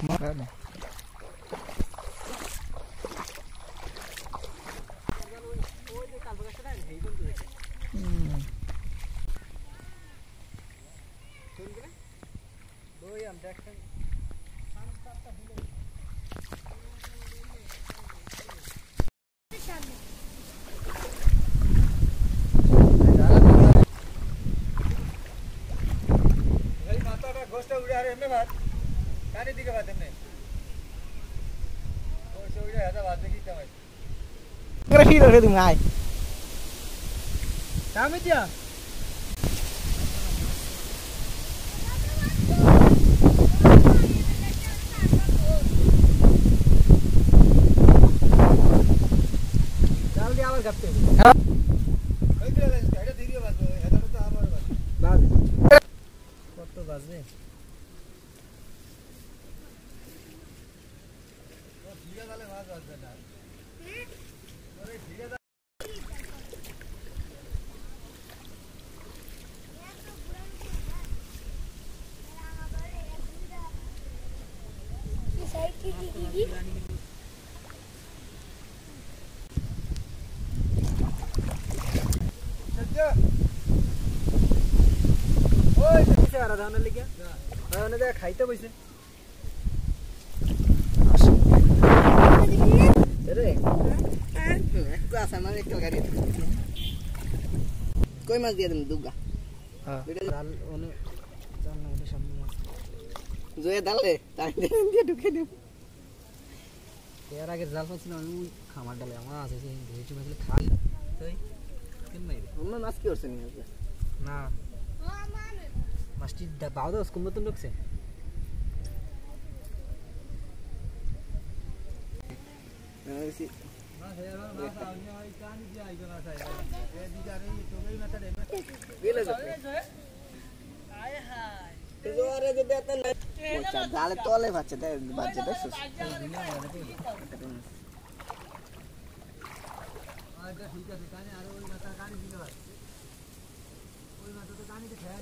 মারা Gracias, rồi đừng ngại. Sao mới chưa? Chal đi আবার গাতে। হ্যাঁ। ওই তো এটা ধীরে বাজবে, এটা তো আবার বাজবে। বাজবে। কত বাজবে? ও ধীরে গেলে বাজবে না। ওরে ধীরে খাইতে বসে কই মাছ দিয়ে দেবেন দুগা জয়ে ডালে তাই দিয়ে ঢুকে দেব এর আগে জাল পাচ্ছিলাম আমি খামার ডালে আমার আছে ভেজি মাছ খাই তাই অন্য মাছ কি করছেন না মাছটি বাউ দাও কোন মতন ঢুকছে জালে তলে বাচ্চা দেখছো ঠিক আছে কানে আর ওই মাথা কানে দিতে হয় ওই মাথা তো কানে খেয়ে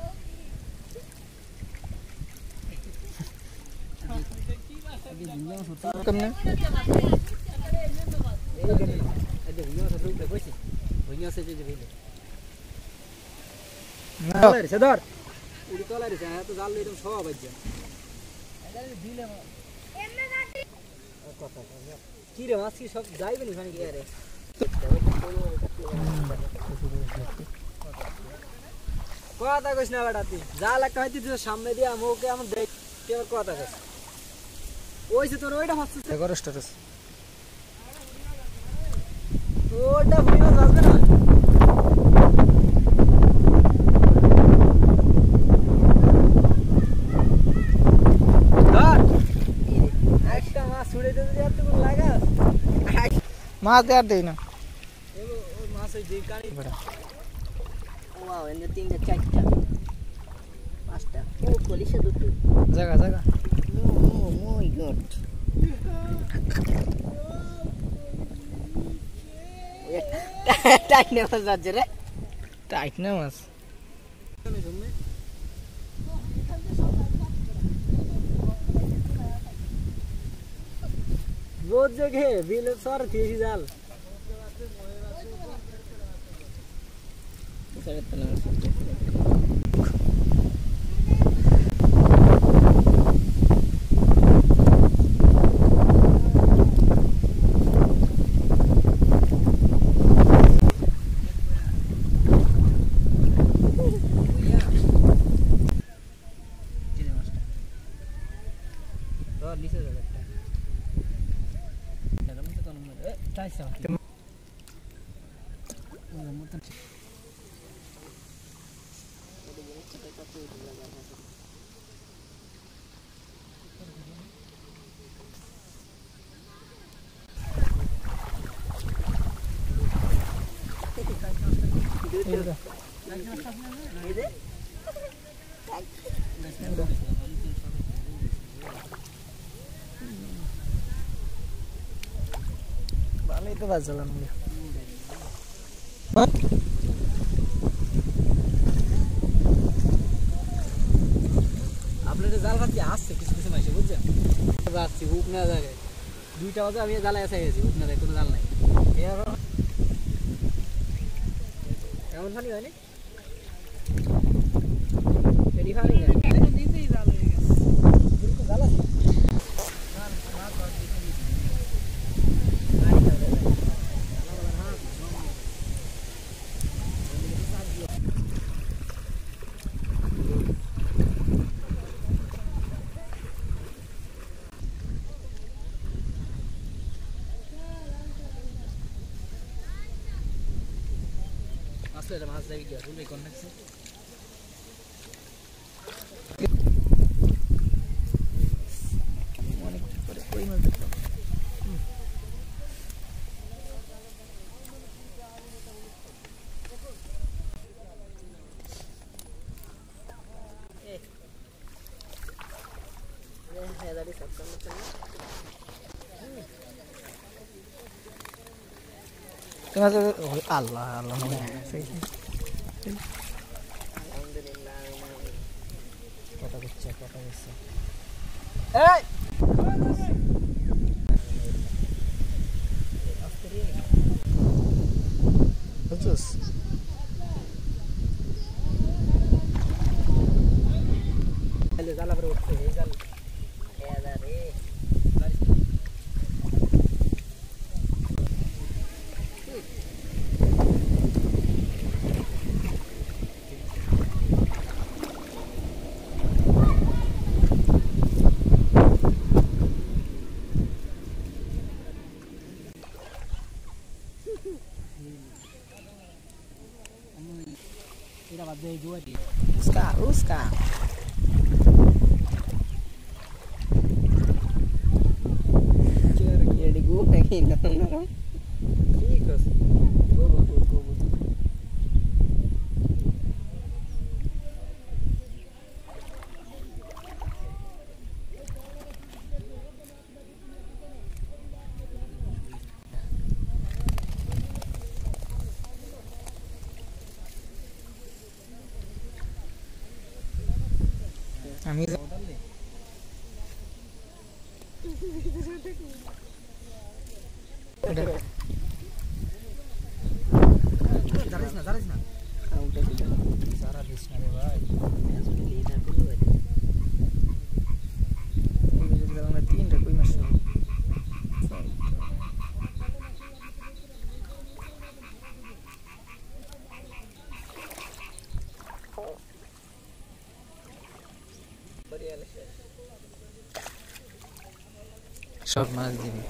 কি রে মাছ কি সব যাইবে না কি আরে কথা কইস না বেটাতি জাল একটা হইতে সামনে দিয়ে ওকে আমার দেখ কথা কইস ওই যে তোর ওইটা হচ্ছে 11 স্ট্যাটাস ওটা ভিডিও যাবে না ধর একটা মাছ ছুড়ে দিতে আর তুই লাগাস মাছ আর দেই না ওই মাছ ওই যে কানি বড় ওয়াও এনে তিনটা চারটা পাঁচটা ও কলিশে দুটো জায়গা জায়গা Oh my god. Tight na mas যাচ্ছে রে টাইট না মাছ रोज जगह बिल सर थी जाल itu bazalan dia. আপনাদের জাল কাটি আসছে কিছু কিছু মাইসে বুঝছেন যাচ্ছি বুক না জায়গায় 2টা বাজে আমি জ্বালায় এসে গেছি বুক না যায় কোনো জাল নাই এমন ফানি হয়নি এডি ফানি নিচেই জাল হয়ে গেছে বিলকুল জাল আছে আসলে মাছ যাই গিয়া রুলে কোন নাকছে অনেক করে কই মাছ দেখো ये दादी सब काम करते हैं আল্লাহ আল্লাহ কথা বলছে এই বুঝছস এলে জালা পরে উঠছে এই জাল এদা রে Kita bagai dua dia. Uska. Cer dia di gua lagi nang. Ikas. Go. আমি জানিস না সারা দিস না রে ভাই তিনটা কই মাস সব মাছ দিবি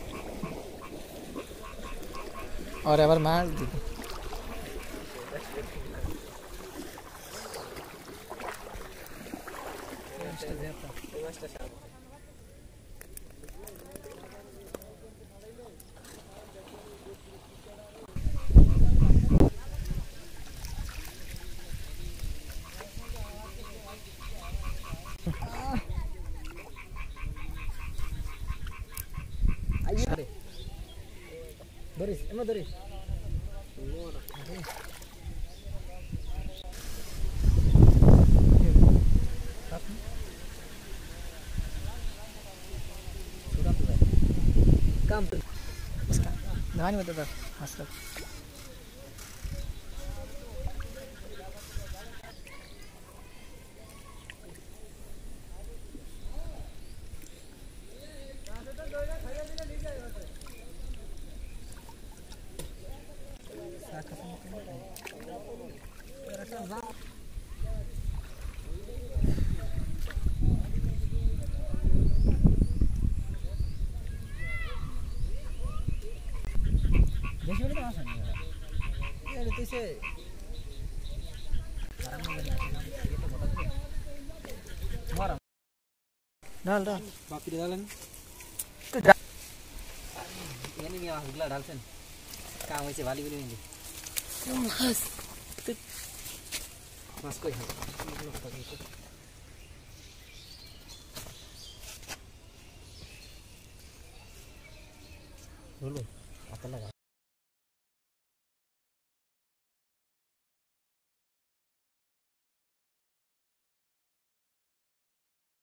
আর আবার মাছ দিবি Doris, emang Doris? Sudah tuh. Kampung. Jangan betul tak, asal. डाल बाकी डालन ini nih gula dalsen kamu isi bali beli ini mas koi dulu apa lagi